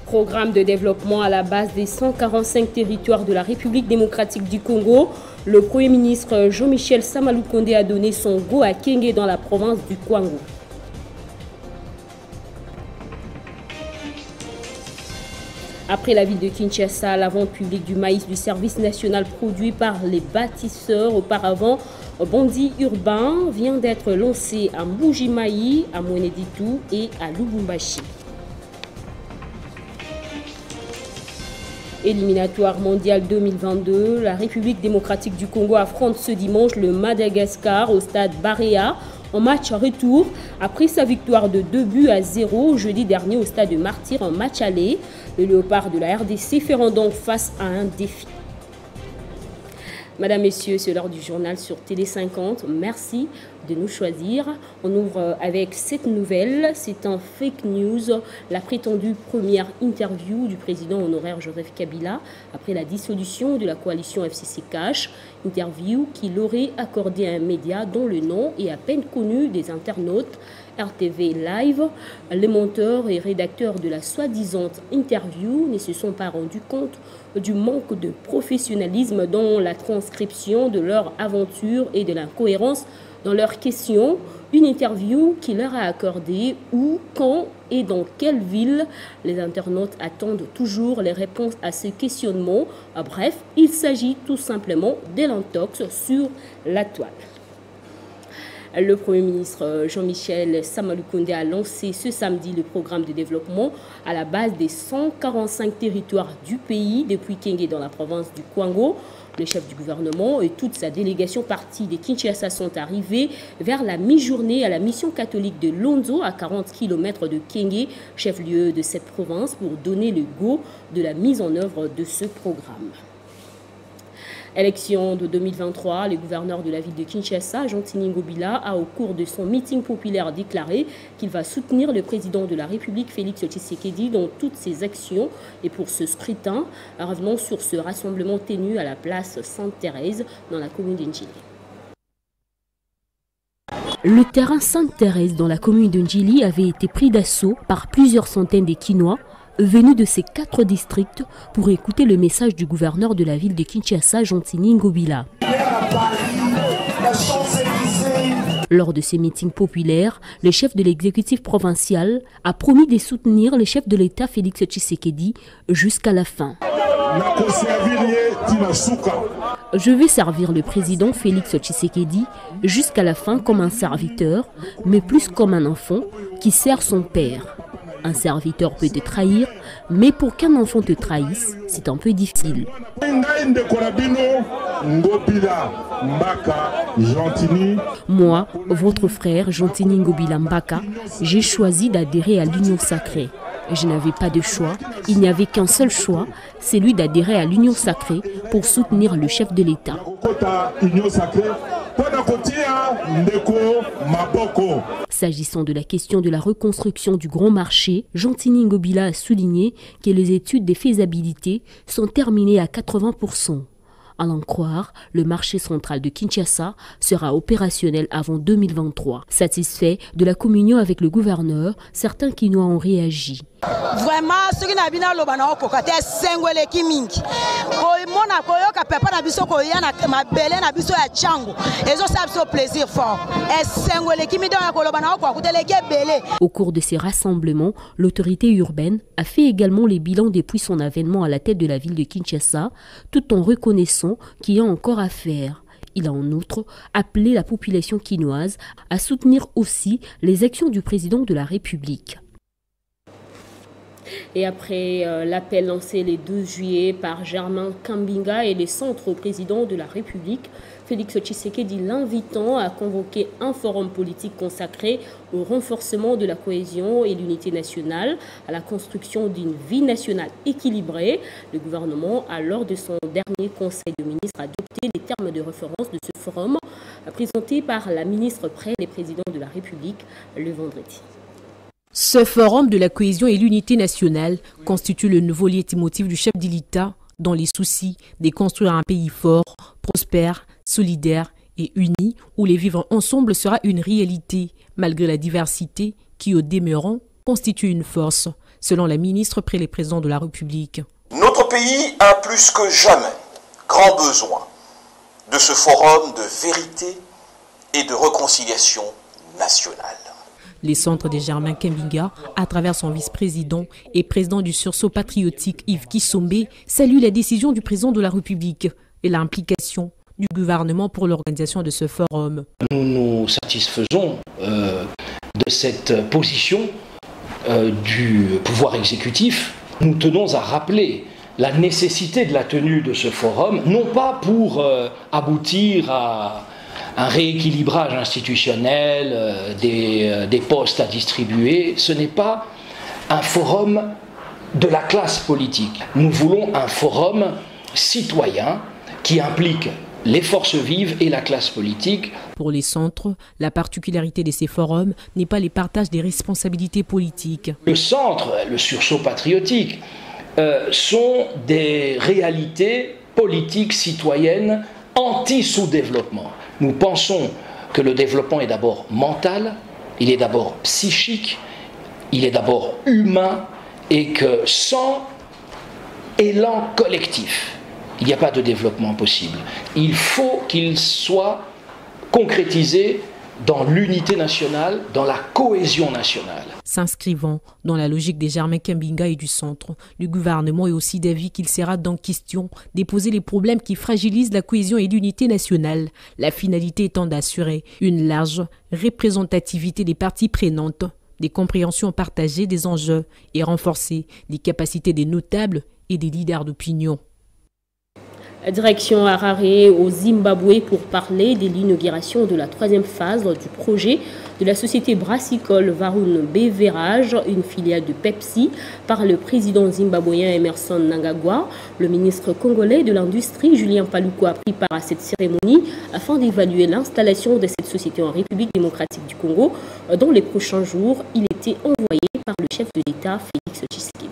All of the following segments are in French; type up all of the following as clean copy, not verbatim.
Programme de développement à la base des 145 territoires de la République démocratique du Congo. Le Premier ministre Jean-Michel Samaloukonde a donné son go à Kenge dans la province du Kwango. Après la ville de Kinshasa, la vente publique du maïs du service national produit par les bâtisseurs auparavant Bondi urbain vient d'être lancée à Mbuji-Mayi, à Mweneditu et à Lubumbashi. Éliminatoire mondial 2022, la République démocratique du Congo affronte ce dimanche le Madagascar au stade Barea en match retour après sa victoire de 2-0 jeudi dernier au stade de Martyr en match aller. Le léopard de la RDC feront donc face à un défi. Madame, Messieurs, c'est l'heure du journal sur Télé 50. Merci de nous choisir. On ouvre avec cette nouvelle. C'est un fake news. La prétendue première interview du président honoraire Joseph Kabila après la dissolution de la coalition FCC Cash. Interview qu'il aurait accordée à un média dont le nom est à peine connu des internautes. RTV Live, les monteurs et rédacteurs de la soi-disant interview ne se sont pas rendus compte du manque de professionnalisme dans la transcription de leur aventure et de l'incohérence dans leurs questions. Une interview qui leur a accordé où, quand et dans quelle ville. Les internautes attendent toujours les réponses à ce questionnement. Bref, il s'agit tout simplement d'élantox sur la toile. Le Premier ministre Jean-Michel Samaloukonde a lancé ce samedi le programme de développement à la base des 145 territoires du pays depuis Kenge dans la province du Kwango. Le chef du gouvernement et toute sa délégation partie de Kinshasa sont arrivés vers la mi-journée à la mission catholique de Lonzo à 40 km de Kenge, chef-lieu de cette province, pour donner le go de la mise en œuvre de ce programme. Élection de 2023, le gouverneur de la ville de Kinshasa, Jean-Tini Ngobila, a au cours de son meeting populaire déclaré qu'il va soutenir le président de la République, Félix Tshisekedi, dans toutes ses actions. Et pour ce scrutin, revenons sur ce rassemblement tenu à la place Sainte-Thérèse dans la commune d'Ndjili. Le terrain Sainte-Thérèse dans la commune d'Ndjili avait été pris d'assaut par plusieurs centaines de Kinois venus de ces 4 districts pour écouter le message du gouverneur de la ville de Kinshasa, Jean-Tini Ngobila. Lors de ces meetings populaires, le chef de l'exécutif provincial a promis de soutenir le chef de l'État, Félix Tshisekedi, jusqu'à la fin. Je vais servir le président Félix Tshisekedi jusqu'à la fin comme un serviteur, mais plus comme un enfant qui sert son père. Un serviteur peut te trahir, mais pour qu'un enfant te trahisse, c'est un peu difficile. Moi, votre frère Jean-Tini Ngobila Mbaka, j'ai choisi d'adhérer à l'Union sacrée. Je n'avais pas de choix, il n'y avait qu'un seul choix, celui d'adhérer à l'Union sacrée pour soutenir le chef de l'État. S'agissant de la question de la reconstruction du Grand Marché, Jean-Tini Ngobila a souligné que les études de faisabilité sont terminées à 80%. À l'en croire, le marché central de Kinshasa sera opérationnel avant 2023. Satisfait de la communion avec le gouverneur, certains Kinois ont réagi. Vraiment, ce qui n'a pas lobana kokate sengwele kimingi. Ko mona koyoka papa na biso ko yana mabele na biso ya chango. Ezo sabso plaisir fort. Et sengwele kimida ko lobana ko akutele kebele. Au cours de ces rassemblements, l'autorité urbaine a fait également les bilans depuis son avènement à la tête de la ville de Kinshasa, tout en reconnaissant qu'il y a encore à faire. Il a en outre appelé la population quinoise à soutenir aussi les actions du président de la République. Et après l'appel lancé le 12 juillet par Germain Kambinga et les centres au président de la République, Félix Tshisekedi l'invitant à convoquer un forum politique consacré au renforcement de la cohésion et l'unité nationale, à la construction d'une vie nationale équilibrée. Le gouvernement a, lors de son dernier conseil de ministres, adopté les termes de référence de ce forum, présenté par la ministre près les présidents de la République le vendredi. Ce forum de la cohésion et l'unité nationale constitue le nouveau leitmotiv du chef de l'État dans les soucis de construire un pays fort, prospère, solidaire et uni où les vivre ensemble sera une réalité malgré la diversité qui au demeurant constitue une force. selon la ministre près les présidents de la République. Notre pays a plus que jamais grand besoin de ce forum de vérité et de réconciliation nationale. Les centres de Germain Kambinga, à travers son vice-président et président du sursaut patriotique Yves Kisombe, salue la décision du président de la République et l'implication du gouvernement pour l'organisation de ce forum. Nous nous satisfaisons de cette position du pouvoir exécutif. Nous tenons à rappeler la nécessité de la tenue de ce forum, non pas pour aboutir à un rééquilibrage institutionnel, des postes à distribuer. Ce n'est pas un forum de la classe politique. Nous voulons un forum citoyen qui implique les forces vives et la classe politique. Pour les centres, la particularité de ces forums n'est pas les partages des responsabilités politiques. Le centre, le sursaut patriotique, sont des réalités politiques citoyennes anti-sous-développement. Nous pensons que le développement est d'abord mental, il est d'abord psychique, il est d'abord humain, et que sans élan collectif, il n'y a pas de développement possible. Il faut qu'il soit concrétisé dans l'unité nationale, dans la cohésion nationale. S'inscrivant dans la logique des Germain Kambinga et du centre, le gouvernement est aussi d'avis qu'il sera donc question d'époser les problèmes qui fragilisent la cohésion et l'unité nationale, la finalité étant d'assurer une large représentativité des parties prenantes, des compréhensions partagées des enjeux et renforcer les capacités des notables et des leaders d'opinion. Direction Harare au Zimbabwe pour parler de l'inauguration de la troisième phase du projet de la société brassicole Varun Beverage, une filiale de Pepsi, par le président zimbabwéen Emmerson Mnangagwa. Le ministre congolais de l'Industrie, Julien Paluku, a pris part à cette cérémonie afin d'évaluer l'installation de cette société en République démocratique du Congo. Dans les prochains jours, il était envoyé par le chef de l'État, Félix Tshisekedi.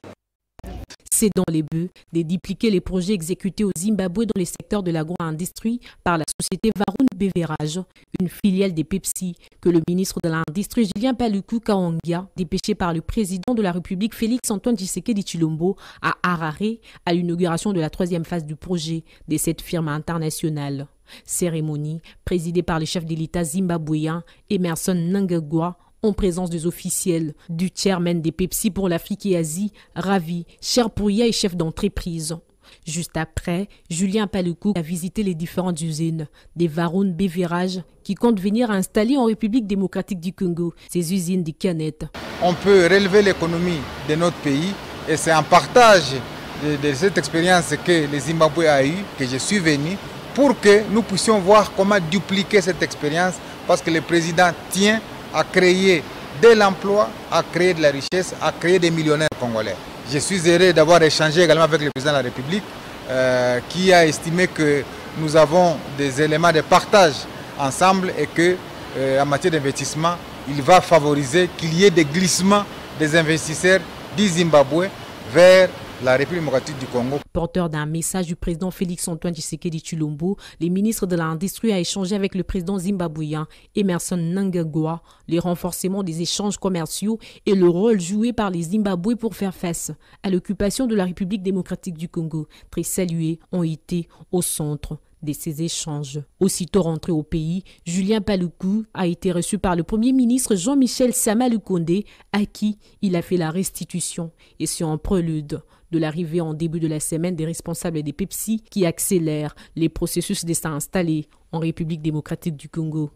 C'est dans les buts de dupliquer les projets exécutés au Zimbabwe dans les secteurs de l'agro-industrie par la société Varun Beverage, une filiale des Pepsi, que le ministre de l'Industrie Julien Paluku Kahongya, dépêché par le président de la République Félix Antoine Tshisekedi Tshilombo à Harare à l'inauguration de la troisième phase du projet de cette firme internationale. Cérémonie présidée par le chef de l'État zimbabwéen Emmerson Mnangagwa, en présence des officiels du chairman des Pepsi pour l'Afrique et Asie, Ravi Cherpouria et chef d'entreprise. Juste après, Julien Paluku a visité les différentes usines des Varun Beverage qui comptent venir installer en République démocratique du Congo ces usines de canettes. On peut relever l'économie de notre pays et c'est un partage de cette expérience que le Zimbabwe a eue, que je suis venu, pour que nous puissions voir comment dupliquer cette expérience parce que le président tient à créer de l'emploi, à créer de la richesse, à créer des millionnaires congolais. Je suis heureux d'avoir échangé également avec le président de la République qui a estimé que nous avons des éléments de partage ensemble et que en matière d'investissement, il va favoriser qu'il y ait des glissements des investisseurs du Zimbabwe vers la République démocratique du Congo. Porteur d'un message du président Félix Antoine Tshisekedi Tshilombo, les ministres de l'Industrie a échangé avec le président zimbabwéen Emmerson Mnangagwa, les renforcements des échanges commerciaux et le rôle joué par les Zimbabwe pour faire face à l'occupation de la République démocratique du Congo, très salués, ont été au centre de ces échanges. Aussitôt rentré au pays, Julien Paluku a été reçu par le Premier ministre Jean-Michel Sama Lukonde, à qui il a fait la restitution, et c'est en prélude de l'arrivée en début de la semaine des responsables des Pepsi qui accélèrent les processus de s'installer en République démocratique du Congo.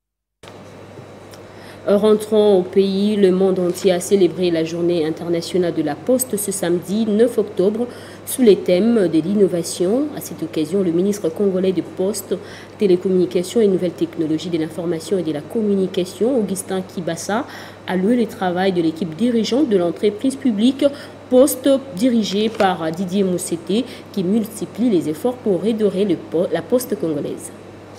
Rentrant au pays, le monde entier a célébré la journée internationale de la Poste ce samedi 9 octobre sous les thèmes de l'innovation. À cette occasion, le ministre congolais de Poste, Télécommunications et Nouvelles Technologies de l'Information et de la Communication, Augustin Kibassa, a loué le travail de l'équipe dirigeante de l'entreprise publique Poste dirigée par Didier Moussete qui multiplie les efforts pour redorer la Poste congolaise.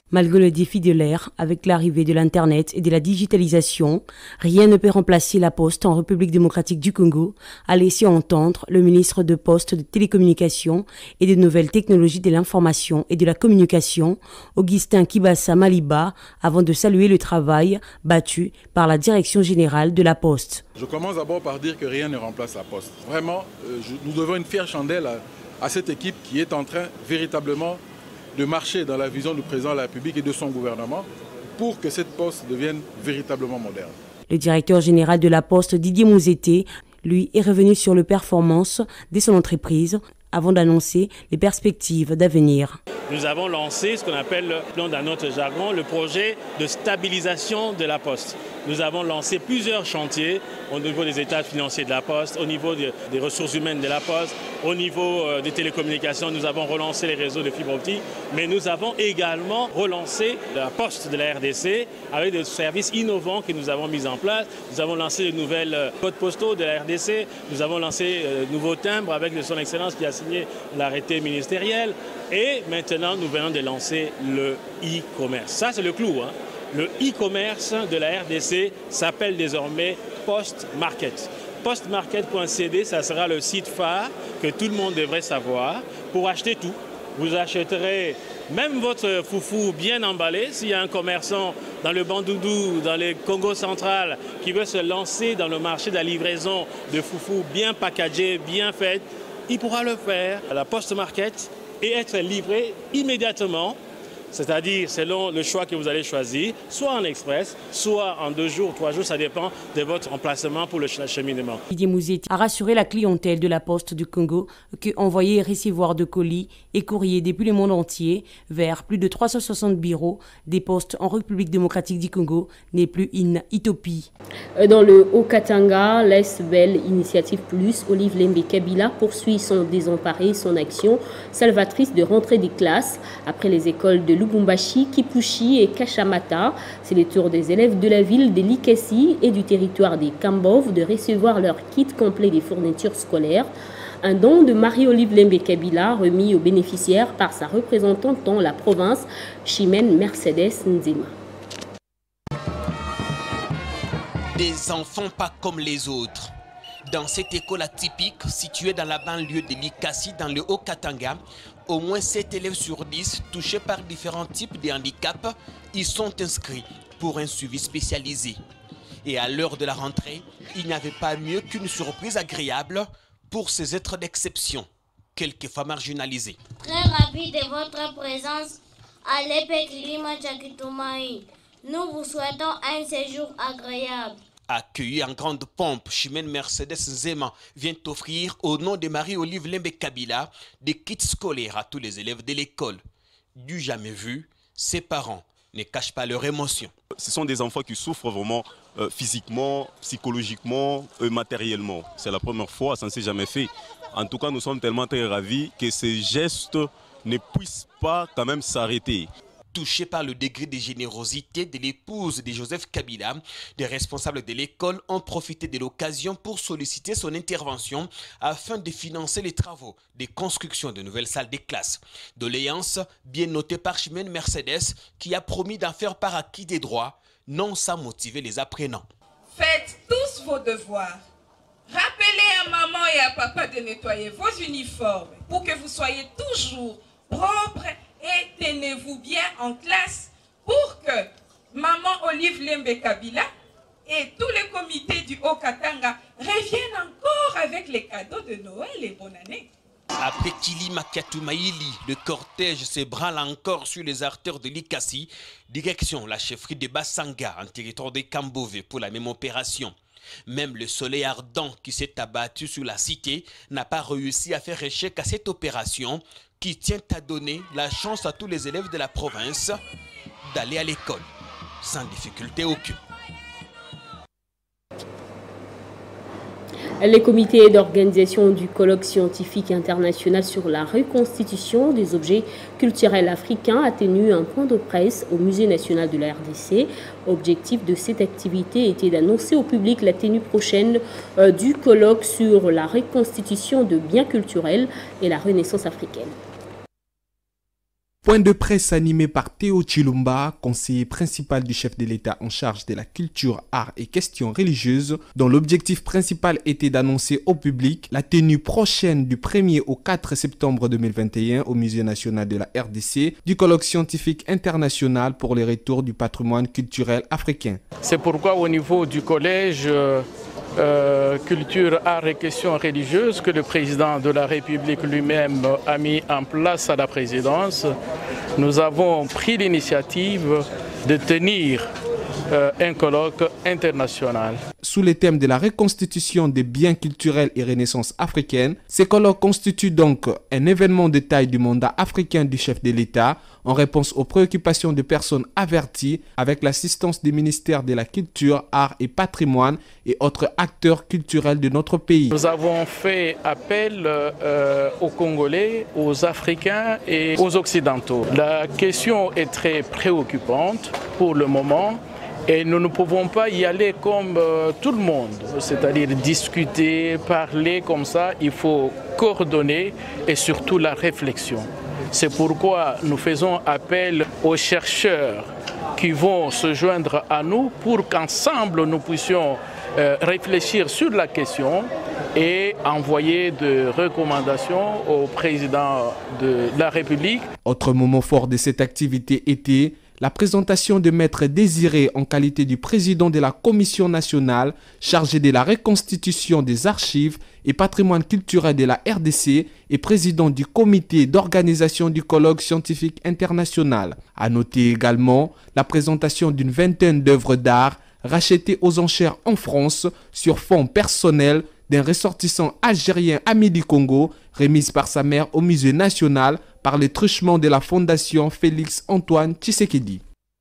Malgré le défi de l'ère, avec l'arrivée de l'Internet et de la digitalisation, rien ne peut remplacer la Poste en République démocratique du Congo, a laissé entendre le ministre de Poste, de Télécommunications et des Nouvelles Technologies de l'Information et de la Communication, Augustin Kibassa Maliba, avant de saluer le travail battu par la Direction générale de la Poste. Je commence d'abord par dire que rien ne remplace la Poste. Vraiment, nous devons une fière chandelle à cette équipe qui est en train véritablement de marcher dans la vision du président de la République et de son gouvernement pour que cette Poste devienne véritablement moderne. Le directeur général de la Poste, Didier Mouzete, lui, est revenu sur les performances de son entreprise avant d'annoncer les perspectives d'avenir. Nous avons lancé ce qu'on appelle, dans notre jargon, le projet de stabilisation de la Poste. Nous avons lancé plusieurs chantiers au niveau des états financiers de la Poste, au niveau des ressources humaines de la Poste, au niveau des télécommunications. Nous avons relancé les réseaux de fibre optique, mais nous avons également relancé la Poste de la RDC avec des services innovants que nous avons mis en place. Nous avons lancé de nouvelles codes postaux de la RDC, nous avons lancé de nouveaux timbres avec son Excellence qui a signé l'arrêté ministériel. Et maintenant, nous venons de lancer le e-commerce. Ça, c'est le clou. Le e-commerce de la RDC s'appelle désormais Postmarket. Postmarket.cd, ça sera le site phare que tout le monde devrait savoir pour acheter tout. Vous achèterez même votre foufou bien emballé. S'il y a un commerçant dans le Bandundu, dans le Congo central, qui veut se lancer dans le marché de la livraison de foufou bien packagé, bien fait, il pourra le faire à la Postmarket et être livré immédiatement, c'est-à-dire selon le choix que vous allez choisir, soit en express, soit en 2 jours, 3 jours, ça dépend de votre emplacement pour le cheminement. Didier Mouzete a rassuré la clientèle de la Poste du Congo que envoyer et recevoir de colis et courriers depuis le monde entier vers plus de 360 bureaux des postes en République démocratique du Congo n'est plus une utopie. Dans le Haut-Katanga, l'ASBEL Initiative Plus, Olive Lembe Kabila poursuit son désemparé, son action salvatrice de rentrée des classes après les écoles de Lubumbashi, Kipushi et Kachamata. C'est le tour des élèves de la ville de Likasi et du territoire des Kambov de recevoir leur kit complet des fournitures scolaires. Un don de Marie-Olive Lembe Kabila remis aux bénéficiaires par sa représentante dans la province, Chimène Mercedes Nzema. Des enfants pas comme les autres. Dans cette école atypique située dans la banlieue de Likasi, dans le Haut-Katanga, au moins 7 élèves sur 10 touchés par différents types de handicaps y sont inscrits pour un suivi spécialisé. Et à l'heure de la rentrée, il n'y avait pas mieux qu'une surprise agréable pour ces êtres d'exception, quelquefois marginalisés. Très ravi de votre présence à l'EPEC Lima Tchakitumaï. Nous vous souhaitons un séjour agréable. Accueilli en grande pompe, Chimène Mercedes Nzema vient offrir au nom de Marie-Olive Lembe Kabila des kits scolaires à tous les élèves de l'école. Du jamais vu, ses parents ne cachent pas leur émotion. Ce sont des enfants qui souffrent vraiment physiquement, psychologiquement, matériellement. C'est la première fois, ça ne s'est jamais fait. En tout cas, nous sommes tellement très ravis que ces gestes ne puissent pas quand même s'arrêter. Touchés par le degré de générosité de l'épouse de Joseph Kabila, des responsables de l'école ont profité de l'occasion pour solliciter son intervention afin de financer les travaux de construction de nouvelles salles de classe. Doléance bien notée par Chimène Mercedes qui a promis d'en faire par acquis des droits, non sans motiver les apprenants. Faites tous vos devoirs. Rappelez à maman et à papa de nettoyer vos uniformes pour que vous soyez toujours propres. Et tenez-vous bien en classe pour que maman Olive Lembe Kabila et tous les comités du Haut-Katanga reviennent encore avec les cadeaux de Noël et bonne année. Après Kili Makiatumaïli, le cortège s'ébranle encore sur les artères de Likasi, direction la chefferie de Bassanga en territoire de Kambove pour la même opération. Même le soleil ardent qui s'est abattu sur la cité n'a pas réussi à faire échec à cette opération qui tient à donner la chance à tous les élèves de la province d'aller à l'école sans difficulté aucune. Les comités d'organisation du colloque scientifique international sur la reconstitution des objets culturels africains a tenu un point de presse au Musée national de la RDC. Objectif de cette activité était d'annoncer au public la tenue prochaine du colloque sur la reconstitution de biens culturels et la Renaissance africaine. Point de presse animé par Théo Chilumba, conseiller principal du chef de l'État en charge de la culture, art et questions religieuses, dont l'objectif principal était d'annoncer au public la tenue prochaine du 1er au 4 septembre 2021 au Musée national de la RDC du colloque scientifique international pour les retours du patrimoine culturel africain. C'est pourquoi au niveau du collège culture, art et questions religieuses que le président de la République lui-même a mis en place à la présidence, nous avons pris l'initiative de tenir un colloque international. Sous le thème de la reconstitution des biens culturels et renaissance africaine, ces colloques constituent donc un événement de taille du mandat africain du chef de l'État en réponse aux préoccupations de personnes averties avec l'assistance du ministère de la Culture, Art et Patrimoine et autres acteurs culturels de notre pays. Nous avons fait appel aux Congolais, aux Africains et aux Occidentaux. La question est très préoccupante pour le moment. Et nous ne pouvons pas y aller comme tout le monde, c'est-à-dire discuter, parler comme ça. Il faut coordonner et surtout la réflexion. C'est pourquoi nous faisons appel aux chercheurs qui vont se joindre à nous pour qu'ensemble nous puissions réfléchir sur la question et envoyer des recommandations au président de la République. Autre moment fort de cette activité était la présentation de Maître Désiré en qualité du président de la Commission nationale chargée de la reconstitution des archives et patrimoine culturel de la RDC et président du comité d'organisation du colloque scientifique international. À noter également la présentation d'une vingtaine d'œuvres d'art rachetées aux enchères en France sur fonds personnels d'un ressortissant algérien ami du Congo, remise par sa mère au musée national par le truchement de la fondation Félix-Antoine Tshisekedi.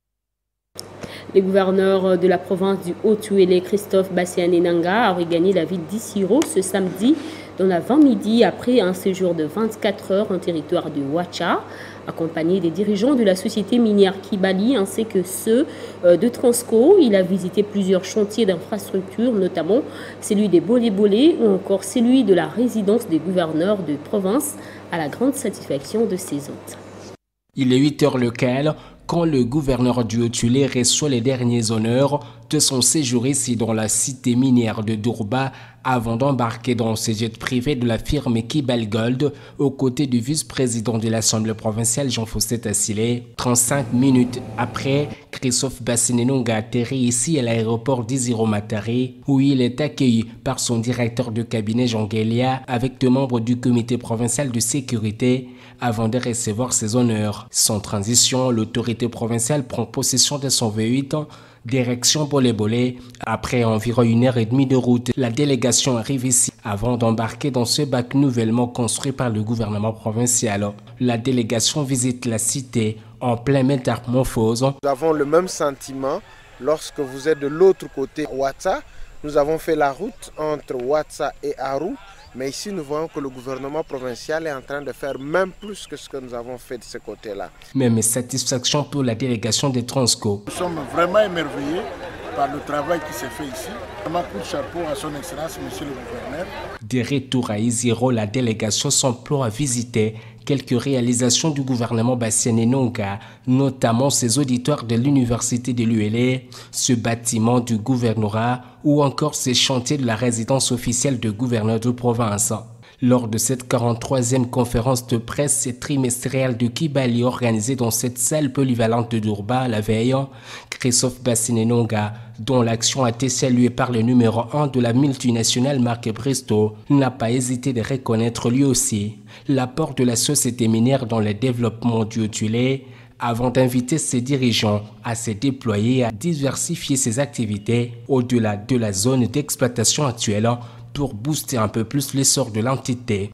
Le gouverneur de la province du Haut-Uélé, Christophe Bassiané-Nanga, a regagné la ville d'Issiro ce samedi dans l'avant-midi après un séjour de 24 heures en territoire de Ouacha, accompagné des dirigeants de la société minière Kibali ainsi que ceux de Transco. Il a visité plusieurs chantiers d'infrastructures, notamment celui des Bolé-Bolé ou encore celui de la résidence des gouverneurs de province, à la grande satisfaction de ses hôtes. Il est 8h local quand le gouverneur du Haut-Uélé reçoit les derniers honneurs de son séjour ici dans la cité minière de Dourba avant d'embarquer dans ses jets privés de la firme Kibali Gold aux côtés du vice-président de l'Assemblée provinciale Jean-Faustin Tassilé. 35 minutes après, Christophe Bassiané-Nanga atterrit ici à l'aéroport d'Isiro-Matari où il est accueilli par son directeur de cabinet Jean Guélia avec deux membres du comité provincial de sécurité avant de recevoir ses honneurs. Sans transition, l'autorité provinciale prend possession de son V8 direction Bolé-Bolé. Après environ 1h30 de route, la délégation arrive ici avant d'embarquer dans ce bac nouvellement construit par le gouvernement provincial. La délégation visite la cité en plein métamorphose. Nous avons le même sentiment lorsque vous êtes de l'autre côté Ouattza. Nous avons fait la route entre Ouattza et Arou. Mais ici, nous voyons que le gouvernement provincial est en train de faire même plus que ce que nous avons fait de ce côté-là. Même satisfaction pour la délégation de Transco. Nous sommes vraiment émerveillés par le travail qui s'est fait ici. Vraiment coup de chapeau à son excellence, monsieur le gouverneur. De retour à Isiro, la délégation s'emploie à visiter quelques réalisations du gouvernement Bassiané-Nanga, notamment ses auditoires de l'université de l'Uélé, ce bâtiment du gouvernorat ou encore ses chantiers de la résidence officielle de gouverneur de province. Lors de cette 43e conférence de presse trimestrielle de Kibali organisée dans cette salle polyvalente de Dourba la veille, Christophe Bassiané-Nanga, dont l'action a été saluée par le numéro 1 de la multinationale Marc Bristow, n'a pas hésité de reconnaître lui aussi l'apport de la société minière dans le développement du Haut-Uélé avant d'inviter ses dirigeants à se déployer et à diversifier ses activités au-delà de la zone d'exploitation actuelle pour booster un peu plus l'essor de l'entité.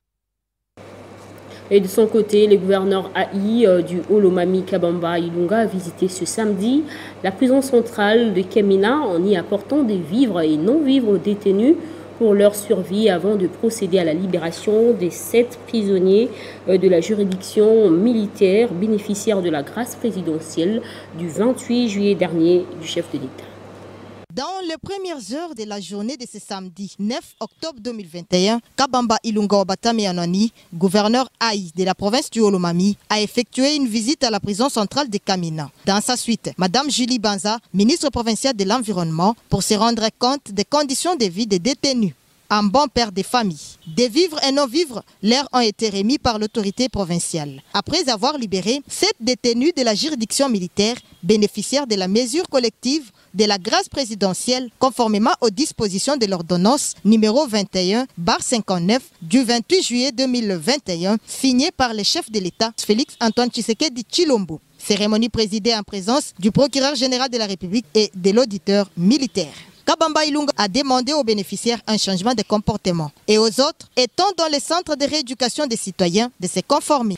Et de son côté, le gouverneur AI du Haut-Lomami Kabamba Ilunga a visité ce samedi la prison centrale de Kemina en y apportant des vivres et non-vivres aux détenus pour leur survie avant de procéder à la libération des 7 prisonniers de la juridiction militaire bénéficiaires de la grâce présidentielle du 28 juillet dernier du chef de l'État. Dans les premières heures de la journée de ce samedi 9 octobre 2021, Kabamba Ilunga Obatame Anani, gouverneur Aï de la province du Olomami, a effectué une visite à la prison centrale de Kamina. Dans sa suite, Madame Julie Banza, ministre provinciale de l'Environnement, pour se rendre compte des conditions de vie des détenus. Un bon père de famille. Des vivres et non-vivres leur ont été remis par l'autorité provinciale. Après avoir libéré 7 détenus de la juridiction militaire, bénéficiaires de la mesure collective de la grâce présidentielle, conformément aux dispositions de l'ordonnance numéro 21/59 du 28 juillet 2021, signée par le chef de l'État, Félix Antoine Tshisekedi Tshilombo. Cérémonie présidée en présence du procureur général de la République et de l'auditeur militaire. Kabamba Ilunga a demandé aux bénéficiaires un changement de comportement et aux autres, étant dans les centres de rééducation des citoyens, de se conformer.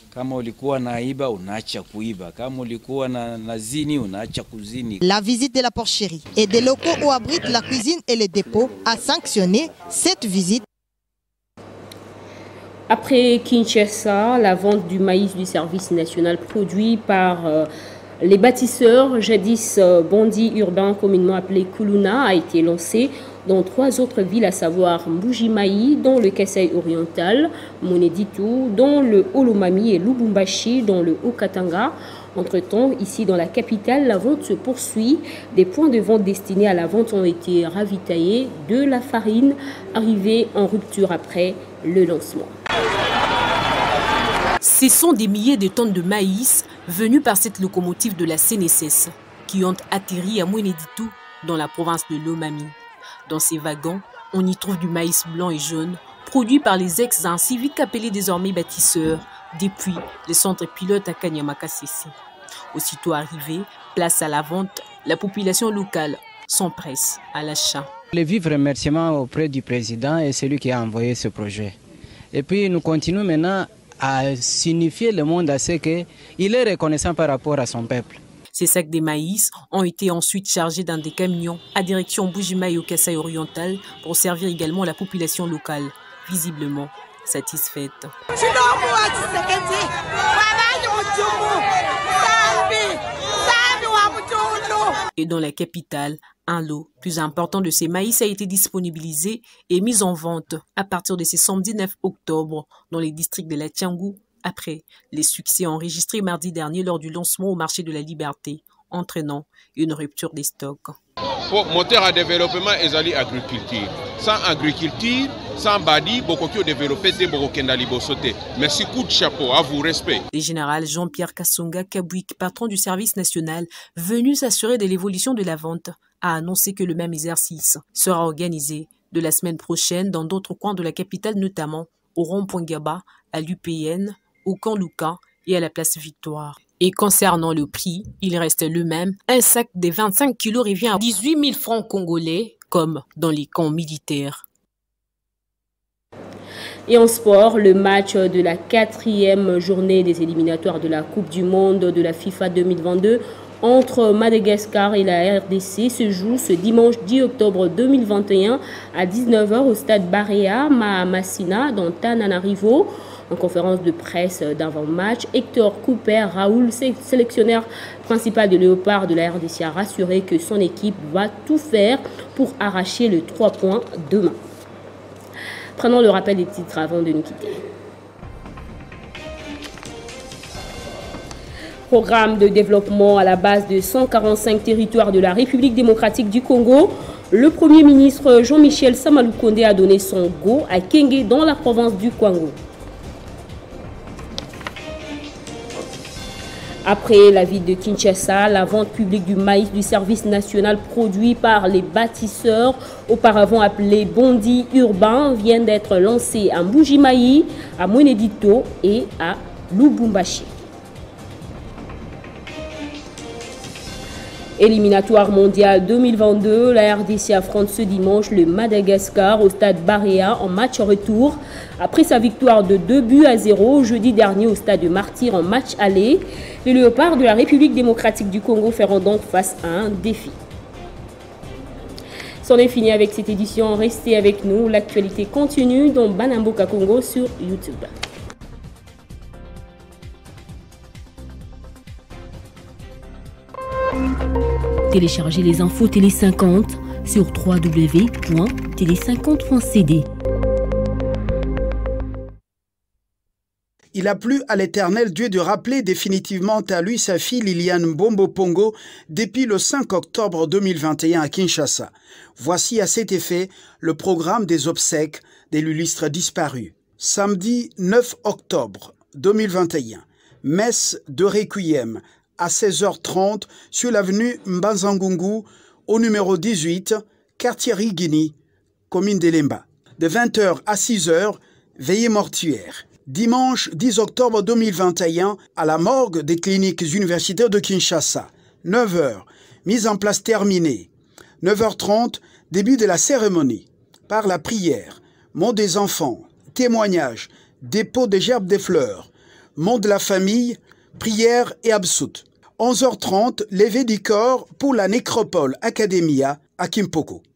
La visite de la porcherie et des locaux où abritent la cuisine et les dépôts a sanctionné cette visite. Après Kinshasa, la vente du maïs du service national produit par les bâtisseurs, jadis bandits urbains communément appelés Kuluna, a été lancée dans 3 autres villes, à savoir Mbuji-Mayi dans le Kasaï oriental, Moneditu dans le Olomami et Lubumbashi dans le Haut-Katanga. Entre-temps, ici dans la capitale, la vente se poursuit. Des points de vente destinés à la vente ont été ravitaillés de la farine arrivée en rupture après le lancement. Ce sont des milliers de tonnes de maïs venus par cette locomotive de la CNSS qui ont atterri à Mweneditu dans la province de Lomami. Dans ces wagons, on y trouve du maïs blanc et jaune produit par les ex-civiques appelés désormais bâtisseurs depuis les centres pilotes à Kanyamakasese. Aussitôt arrivé, place à la vente, la population locale s'empresse à l'achat. Les vifs remerciements auprès du président et celui qui a envoyé ce projet. Et puis nous continuons maintenant à signifier le monde à ce qu'il est reconnaissant par rapport à son peuple. Ces sacs de maïs ont été ensuite chargés dans des camions à direction Mbuji-Mayi au Kasaï oriental pour servir également la population locale, visiblement satisfaite. Et dans la capitale, un lot plus important de ces maïs a été disponibilisé et mis en vente à partir de ce samedi 9 octobre dans les districts de la Tiangou, après les succès enregistrés mardi dernier lors du lancement au marché de la Liberté, entraînant une rupture des stocks. Pour moteur à développement et agriculture. Sans agriculture, sans badi, beaucoup de développer des sauter. Merci, coup de chapeau, à vous, respect. Le général Jean-Pierre Kassonga Kabouik, patron du service national, venu s'assurer de l'évolution de la vente, a annoncé que le même exercice sera organisé de la semaine prochaine dans d'autres coins de la capitale, notamment au rond-point Gaba, à l'UPN, au camp Luka et à la place Victoire. Et concernant le prix, il reste le même. Un sac de 25 kilos revient à 18 000 francs congolais, comme dans les camps militaires. Et en sport, le match de la 4e journée des éliminatoires de la Coupe du Monde de la FIFA 2022 entre Madagascar et la RDC se joue ce dimanche 10 octobre 2021 à 19 h au stade Barea Mahamasina dans Tananarivo. En conférence de presse d'avant-match, Hector Cooper Raoul, sélectionneur principal de Léopard de la RDC, a rassuré que son équipe va tout faire pour arracher le 3 points demain. Prenons le rappel des titres avant de nous quitter. Programme de développement à la base de 145 territoires de la République démocratique du Congo. Le Premier ministre Jean-Michel Samaloukonde a donné son go à Kenge dans la province du Kwango. Après la ville de Kinshasa, la vente publique du maïs du service national produit par les bâtisseurs, auparavant appelés bandits urbains, vient d'être lancée à Mbuji-Mayi, à Mweneditu et à Lubumbashi. Éliminatoire mondial 2022, la RDC affronte ce dimanche le Madagascar au stade Barea en match retour. Après sa victoire de 2-0 jeudi dernier au stade de Martyr en match aller, les Léopards de la République démocratique du Congo feront donc face à un défi. C'en est fini avec cette édition. Restez avec nous. L'actualité continue dans Banamboka Congo sur YouTube. Téléchargez les infos Télé 50 sur www.télé50.cd. Il a plu à l'Éternel Dieu de rappeler définitivement à lui sa fille Liliane Bombo Pongo depuis le 5 octobre 2021 à Kinshasa. Voici à cet effet le programme des obsèques de l'illustre disparu. Samedi 9 octobre 2021, messe de Requiem à 16h30 sur l'avenue Mbanzangungu au numéro 18, quartier Rigini, commune d'Elemba. De 20h à 6h, veillée mortuaire. Dimanche 10 octobre 2021, à la morgue des cliniques universitaires de Kinshasa. 9h, mise en place terminée. 9h30, début de la cérémonie. Par la prière, mot des enfants, témoignage, dépôt des gerbes des fleurs, mot de la famille, prière et absoute. 11h30, levée du corps pour la nécropole Academia à Kimpoko.